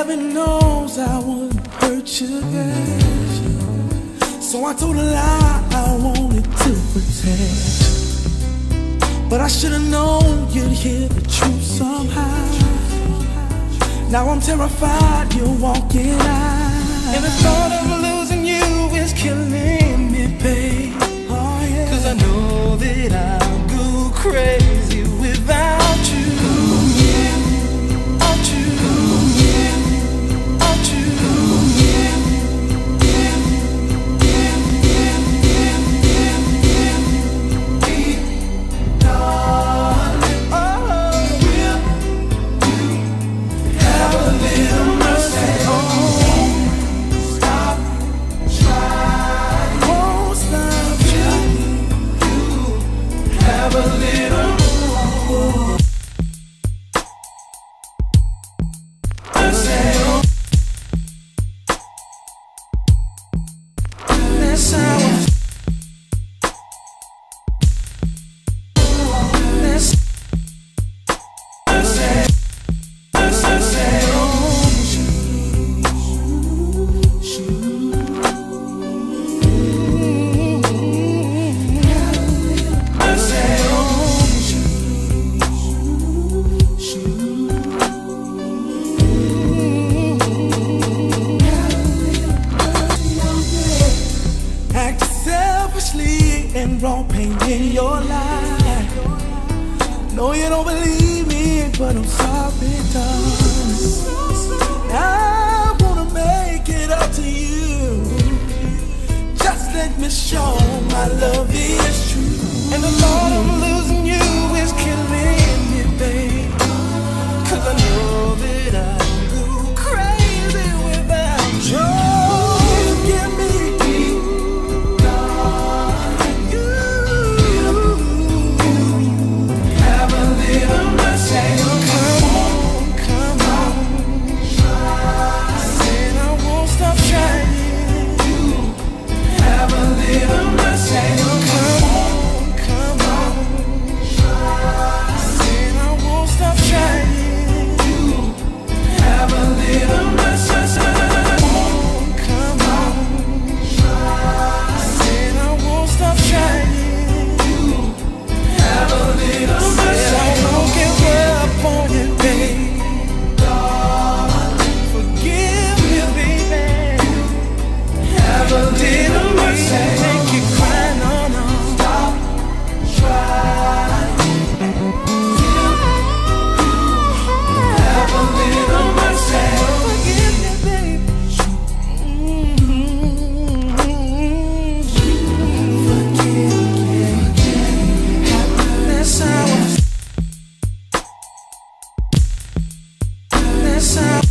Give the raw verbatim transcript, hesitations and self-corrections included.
Heaven knows I wouldn't hurt you, girl. So I told a lie I wanted to protect. But I should've known you'd hear the truth somehow. Now I'm terrified you're walking out. And the thought of losing you is killing me, babe. Oh, yeah. 'Cause I know that I'll go crazy without you. And wrong pain in your life. No, you don't believe me, but I'm sorry, darling. I wanna make it up to you. Just let me show my love is true. And the thought of losing you is killing me, babe. 'Cause I know that I'll go crazy without you. Give me sound.